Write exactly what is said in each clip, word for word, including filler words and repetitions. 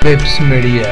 Pips Media.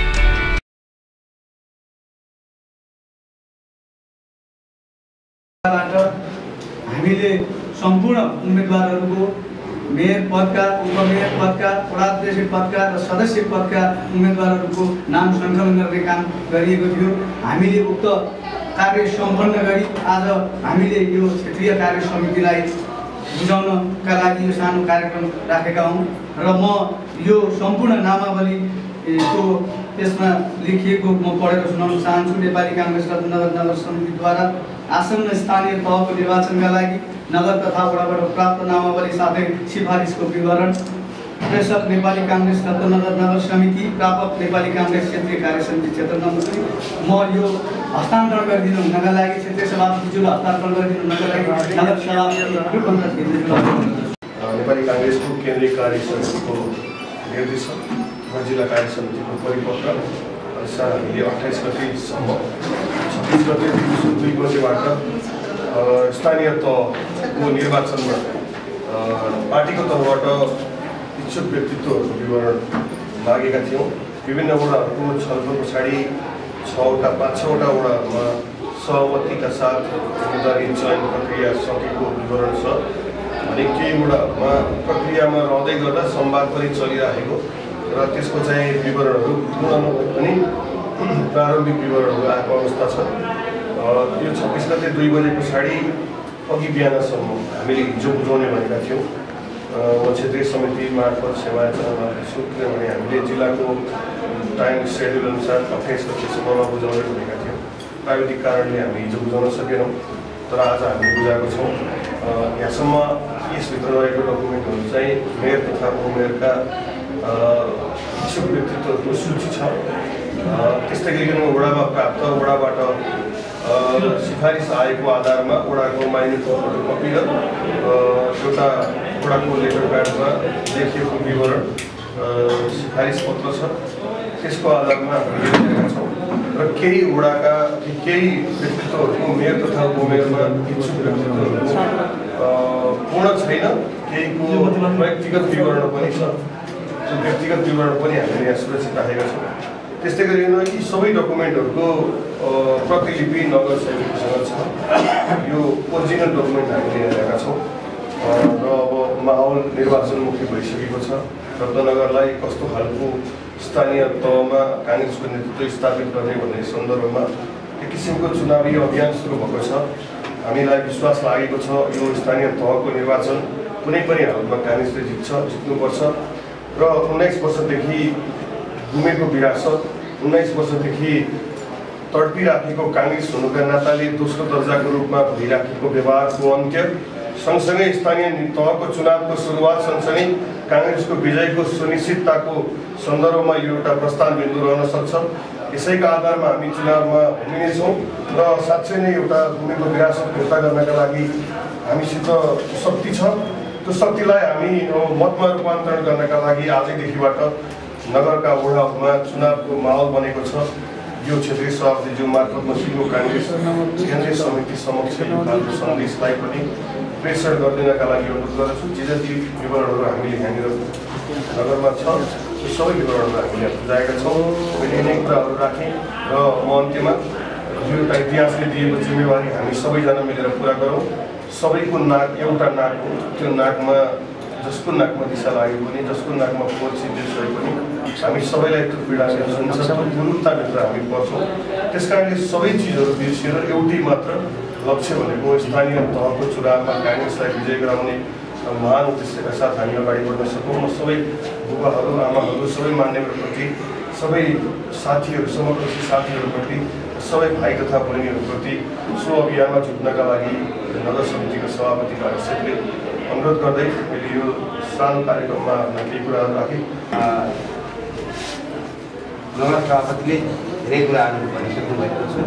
हामीले सम्पूर्ण उम्मेदवारहरूको मेयर पदका, उपमेयर पदका, वडाध्यक्ष पदका र सदस्य पदका उम्मेदवारहरूको नाम सङ्कलन गर्ने काम गरिएको थियो। हामीले उक्त कार्य सम्पन्न गरी आज हामीले यो क्षेत्रीय कार्य समितिलाई बुझाउनका लागि यो सानो कार्यक्रम राखेका हौँ र म यो सम्पूर्ण नामावली को त्यसमा लेखिएको म पढेर सुनाउन चाहन्छु। नेपाली काङ्ग्रेस रत्नगर नगर समितिद्वारा आसन्न स्थानीय तहको निर्वाचनका लागि नगर तथा वडाबाट प्राप्त नामावली साथै सिफारिसको विवरण। प्रेषक नेपाली काङ्ग्रेस रत्नगर नगर समिति, प्रापक नेपाली काङ्ग्रेस क्षेत्रीय कार्य समिति क्षेत्र नम्बर दुई। म यो हस्तान्तरण गरिदिनु हुनका लागि क्षेत्रीय सभापतिज्यूलाई हस्तान्तरण गरिदिनु हुनका लागि नगर सभापति नेपाली काङ्ग्रेसको केन्द्रीय कार्य समितिको निर्देशक र जिल्ला कार्य समितिको परिपत्र अनुसार हामीले अट्ठाइस गतेसम्म छब्बिस गते दिउँसो दुई बजेबाट स्थानीय तहको निर्वाचनमा पार्टीको तर्फबाट इच्छुक व्यक्तित्वहरूको विवरण मागेका थियौँ। विभिन्न वडाहरूको छलफल पछाडि छवटा पाँच छवटा वडाहरूमा सहमतिका साथ उम्मेदवारी चयन प्रक्रिया सकेको विवरण छ भने केही वडाहरूमा प्रक्रियामा रहँदै गर्दा संवाद पनि चलिरहेको र त्यसको चाहिँ विवरणहरू पूर्ण नभए पनि प्रारम्भिक विवरणहरू आएको अवस्था छ। यो छब्बिस गते दुई बजे पछाडि अघि बिहानसम्म हामीले हिजो बुझाउने भनेका थियौँ। म क्षेत्रीय समिति मार्फत सेवाचरणमा छु किनभने हामीले जिल्लाको टाइम सेड्युल अनुसार अट्ठाइस गतेसम्ममा बुझाउने भनेका थियौँ। प्राविधिक कारणले हामी हिजो बुझाउन सकेनौँ, तर आज हामीले बुझाएको छौँ। यहाँसम्म यसभित्र रहेको डकुमेन्टहरू चाहिँ मेयर तथा उपमेयरका इच्छुक व्यक्तित्वहरूको सूची छ। त्यस्तै गरिकन वडामा प्राप्त वडाबाट सिफारिस आएको आधारमा वडाको माइन्युट फोटोकपी र एउटा वडाको लेटर प्याडमा लेखिएको विवरण सिफारिस पत्र छ। त्यसको आधारमा हामीले लेखेका छौँ र केही वडाका केही व्यक्तित्वहरूको मेयर तथा उपमेयरमा इच्छुक व्यक्तित्वहरू पूर्ण छैन, केहीको व्यक्तिगत विवरण पनि छ। त्यो व्यक्तिगत विवरण पनि हामीले यहाँ सुरक्षित राखेका छौँ। त्यस्तै गरिकन यी सबै डकुमेन्टहरूको प्रतिलिपि नगर समितिसँग छ। यो ओरिजिनल डकुमेन्ट हामीले ल्याएका छौँ र अब माहौल निर्वाचनमुखी भइसकेको छ। रत्नगरलाई कस्तो खालको स्थानीय तहमा काङ्ग्रेसको नेतृत्व स्थापित गर्ने भन्ने सन्दर्भमा एक किसिमको चुनावी अभियान सुरु भएको छ। हामीलाई विश्वास लागेको छ यो स्थानीय तहको निर्वाचन कुनै पनि हालतमा काङ्ग्रेसले जित्छ, जित्नुपर्छ र उन्नाइस वर्षदेखि गुमेको विरासत, उन्नाइस वर्षदेखि तडपिराखेको काङ्ग्रेस हुनुका नाताले दोस्रो दर्जाको रूपमा भइराखेको व्यवहारको अन्त्य सँगसँगै स्थानीय तहको चुनावको सुरुवात सँगसँगै काङ्ग्रेसको विजयको सुनिश्चितताको सन्दर्भमा यो एउटा प्रस्थान बिन्दु रहन सक्छ। यसैका आधारमा हामी चुनावमा उम्रिनेछौँ र साँच्चै नै एउटा गुमेको विरासत फिर्ता गर्नका लागि हामीसित शक्ति छ। त्यो शक्तिलाई हामी मतमा रूपान्तरण गर्नका लागि आजैदेखिबाट नगरका वडाहरूमा चुनावको माहौल बनेको छ। यो क्षेत्रीय सभापतिज्यू मार्फत म सिङ्गो काङ्ग्रेस केन्द्रीय समिति समक्ष यो खालको सन्देशलाई पनि प्रेषण गरिदिनका लागि अनुरोध गर्दछु। जे जति विवरणहरू हामीले यहाँनिर नगरमा छ त्यो सबै विवरणहरू हामीले बुझाएका छौँ। मैले यिनै कुराहरू राखेँ र म अन्त्यमा यो एउटा इतिहासले दिएको जिम्मेवारी हामी सबैजना मिलेर पुरा गरौँ। सबैको नाक एउटा नाक हो, त्यो नाकमा जसको नाकमा दिशा लाग्यो पनि, जसको नाकमा फोहोर छिर्दै पनि हामी सबैलाई त्यो पीडाले सुन्छ, त्यो गुरुताभित्र हामी पर्छौँ। त्यस कारणले सबै चिजहरू बिर्सिएर एउटै मात्र लक्ष्य भनेको स्थानीय तहको चुनावमा काङ्ग्रेसलाई विजय गराउने महान उद्देश्यका साथ हामी अगाडि बढ्न सकौँ। म सबै बुबाहरू, आमाहरू, सबै मान्यहरूप्रति, सबै साथीहरू, समकक्षी साथीहरूप्रति, सबै भाइ तथा बहिनीहरूप्रति सो अभियानमा जुट्नका लागि नगर समितिको सभापति कार्य अनुरोध गर्दै मैले यो सानो कार्यक्रममा केही कुराहरू राखेँ। नगर सभापतिले धेरै कुराहरू भनिसक्नु भएको छ।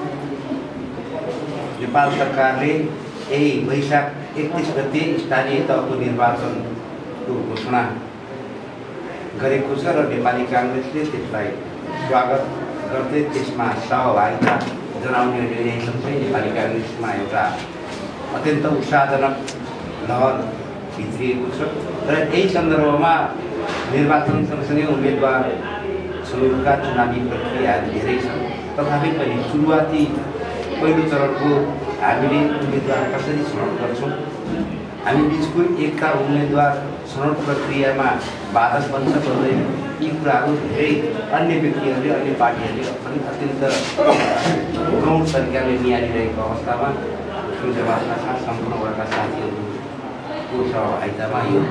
नेपाल सरकारले यही वैशाख एकतिस गते स्थानीय तहको निर्वाचनको घोषणा गरेको छ र नेपाली काङ्ग्रेसले त्यसलाई स्वागत गर्दै त्यसमा सहभागिता जनाउने निर्णयसँगै नेपाली काङ्ग्रेसमा एउटा अत्यन्त उत्साहजनक लहर भित्रिएको छ र यही सन्दर्भमा निर्वाचन सँगसँगै उम्मेदवार छनौटका चुनावी प्रक्रिया धेरै छन्। तथापि पनि सुरुवाती पहिलो चरणको हामीले उम्मेदवार कसरी छनौट गर्छौँ, हामी बिचको एकता उम्मेदवार छनौट प्रक्रियामा बाधक बन्छ पर्दैन, यी कुराहरू धेरै अन्य व्यक्तिहरूले अन्य पार्टीहरूले पनि अत्यन्त गौण तरिकाले निहालिरहेको अवस्थामा जवाफका साथ सम्पूर्ण वर्गका साथीहरूको सहभागितामा यो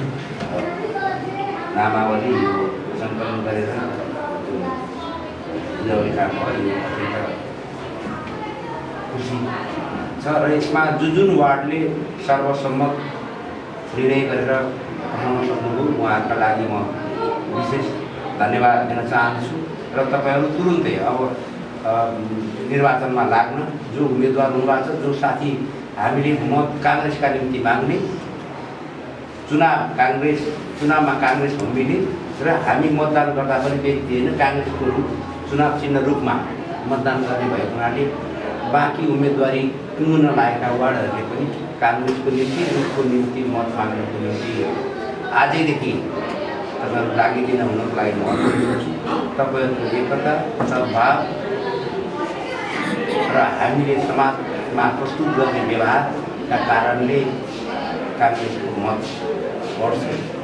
नामावली सङ्कलन गरेर बुझाउने काम भयो। यो अत्यन्त खुसी छ र यसमा जुन जुन वार्डले सर्वसम्मत निर्णय गरेर पठाउन सक्नुभयो उहाँहरूका लागि म विशेष धन्यवाद दिन चाहन्छु। र तपाईँहरू तुरुन्तै अब निर्वाचनमा लाग्न जो उम्मेदवार हुनुभएको छ, जो साथी हामीले मत काङ्ग्रेसका निम्ति माग्ने, चुनाव काङ्ग्रेस चुनावमा काङ्ग्रेस भूमिले र हामी मतदान गर्दा पनि व्यक्ति होइन काङ्ग्रेसको रूप चुनाव चिन्ह रूपमा मतदान गर्ने भएको हुनाले बाँकी उम्मेदवारी टुङ्गन लागेका वार्डहरूले पनि काङ्ग्रेसको निम्ति रूपको निम्ति मत माग्नको निम्ति आजैदेखि तपाईँहरू लागिदिन हुनको लागि म अनुरोध गर्छु। तपाईँहरूको एकता सद्भाव र हामीले समाजमा प्रस्तुत गर्ने व्यवहारका कारणले काङ्ग्रेसको मत बढ्छ।